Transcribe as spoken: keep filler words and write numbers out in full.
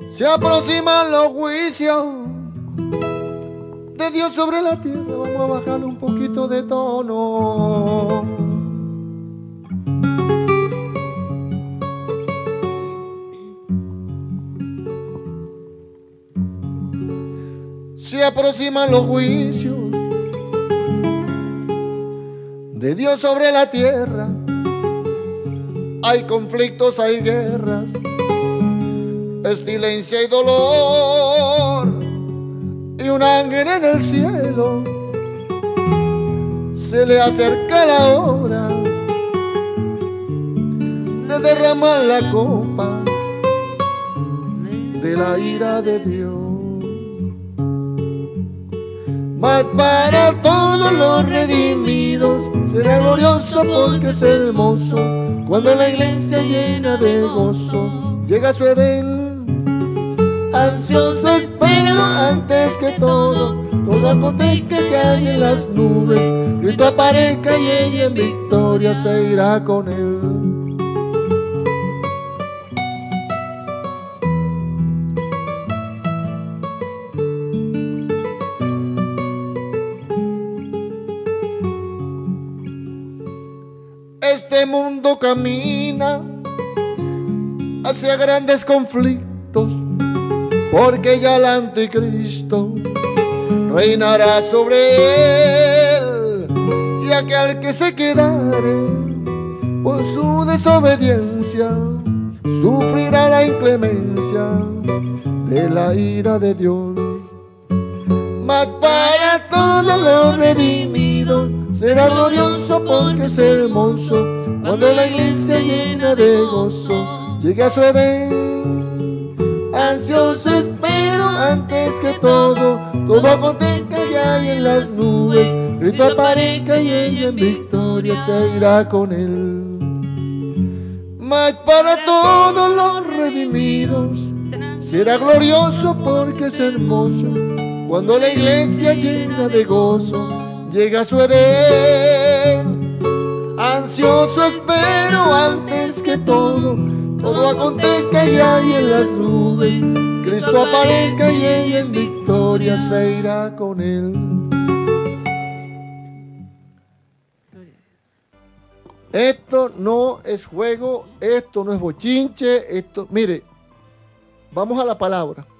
Se aproximan los juicios de Dios sobre la tierra. Vamos a bajarle un poquito de tono. Se aproximan los juicios de Dios sobre la tierra. Hay conflictos, hay guerras, pestilencia y dolor, y un ángel en el cielo. Se le acerca la hora de derramar la copa de la ira de Dios. Mas para todos los redimidos será glorioso porque es hermoso cuando la iglesia llena de gozo llega a su Edén. Ansioso espero antes que todo, todo acontezca que hay en las nubes. Cristo aparezca y ella en victoria se irá con él. Este mundo camina hacia grandes conflictos, porque ya el anticristo reinará sobre él, y aquel que se quedare por su desobediencia sufrirá la inclemencia de la ira de Dios. Mas para todos los redimidos será glorioso porque es hermoso cuando la iglesia llena de gozo llegue a su Edén. Ansioso espero antes que todo, todo acontezca ya hay en las nubes. Cristo aparezca y ella en victoria se irá con él. Mas para todos los redimidos será glorioso porque es hermoso cuando la iglesia llena de gozo llega a su Edén. Ansioso espero antes que todo, todo acontezca ya y en las nubes. Cristo aparezca y ella en victoria se irá con él. Esto no es juego, esto no es bochinche, esto, mire, vamos a la palabra.